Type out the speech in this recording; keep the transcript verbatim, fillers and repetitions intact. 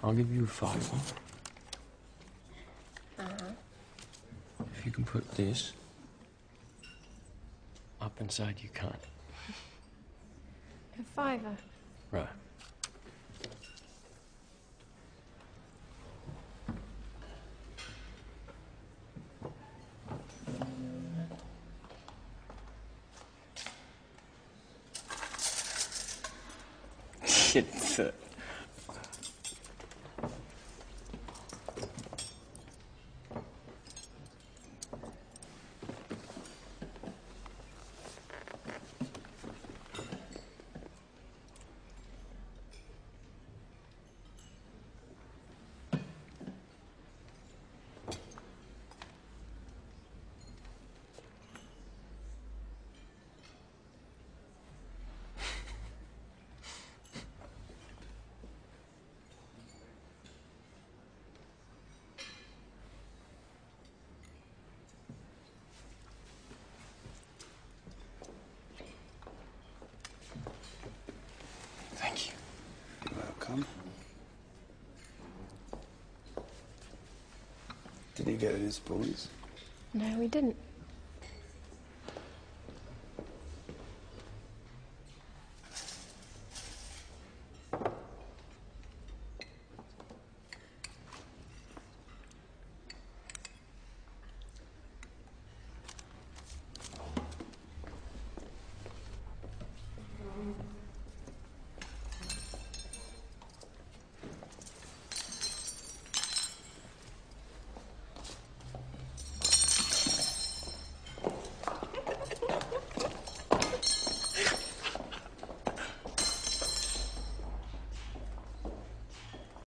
I'll give you a fiver. Uh-huh. If you can put this up inside your cunt. A fiver? Right. Shit. Thank you. You're welcome. Did he get his spoons? No, we didn't.